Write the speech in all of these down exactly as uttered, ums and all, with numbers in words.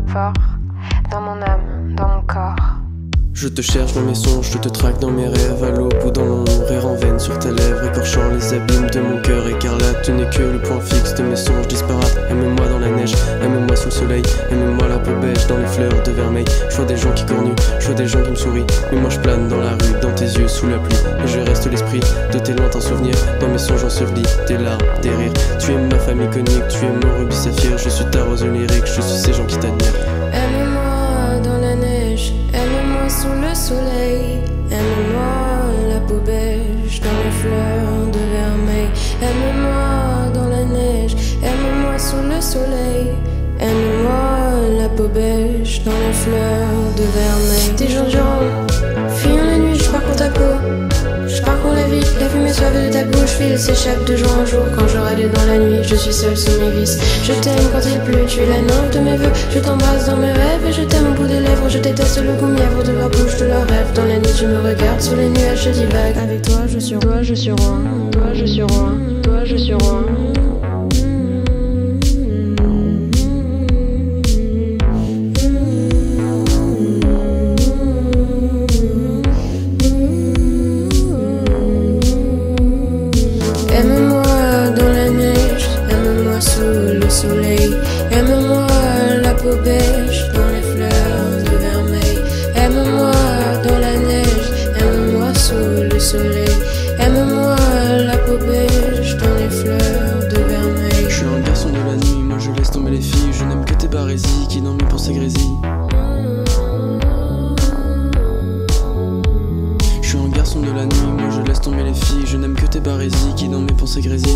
fort, dans mon âme, dans mon corps. Je te cherche dans mes songes, je te traque dans mes rêves, à l'aube ou dans l'ombre, rire en veine sur tes lèvres, écorchant les abîmes de mon cœur écarlate. Tu n'es que le point fixe de mes songes disparates. Aime-moi dans la neige, aime-moi sous le soleil, aime-moi la peau beige dans les fleurs de vermeil. Je vois des gens qui cornuent, je vois des gens qui me sourient, mais moi je plane dans la rue, dans tes yeux sous la pluie. Et je reste l'esprit de tes lointains souvenirs, dans mes songes ensevelis, tes larmes, tes rires. Tu es ma femme iconique, tu es mon rubis saphir, je suis ta rose lyrique, je suis ces gens qui t'admirent. Aime-moi dans la neige, aime-moi sous le soleil, aime-moi la peau beige dans les fleurs de vermeil. Aime-moi dans la neige, aime-moi sous le soleil, aime-moi la peau beige dans les fleurs de vermeil. Des jours durant, fuyant la nuit, je parcours ta peau, je parcours la vie, la fumée suave de ta bouche file s'échappe de jour en jour. Quand je râle dans la nuit, je suis seule sous mes vices. Je t'aime quand il pleut, tu es la nymphe de mes vœux. Je t'embrasse dans mes rêves et je t'aime au bout des lèvres. Je déteste le goût mièvre de leur bouche, de leurs rêves. Dans la nuit, tu me regardes sous les nuages, je divague. Avec toi, je suis roi, je suis roi, toi, je suis roi, toi, je suis roi. Aime-moi dans la neige, aime-moi sous le soleil, aime-moi la peau beige dans les fleurs de vermeil. Aime-moi dans la neige, aime-moi sous le soleil, aime-moi la peau beige dans les fleurs de vermeil. Je suis un garçon de la nuit, moi je laisse tomber les filles, je n'aime que tes barésies qui dorment pour ces grésilles. Je suis un garçon de la nuit, moi je laisse tomber les filles, je n'aime que tes barésies qui dans mes pensées grésillent.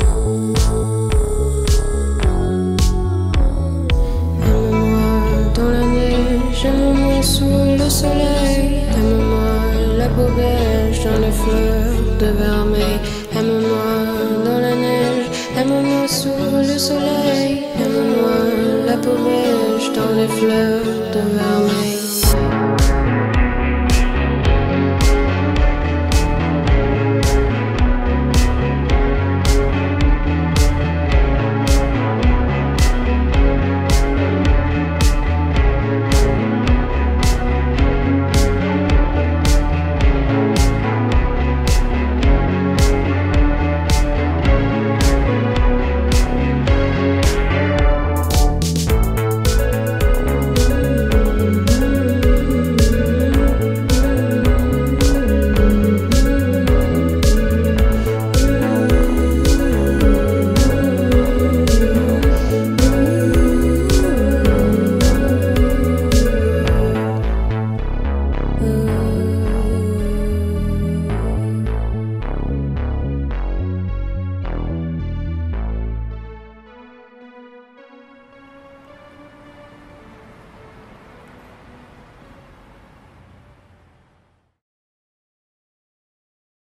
Aime-moi dans la neige, aime-moi sous le soleil, aime-moi la peau beige dans les fleurs de vermeil. Aime-moi dans la neige, aime-moi sous le soleil, aime-moi la peau beige dans les fleurs de vermeil.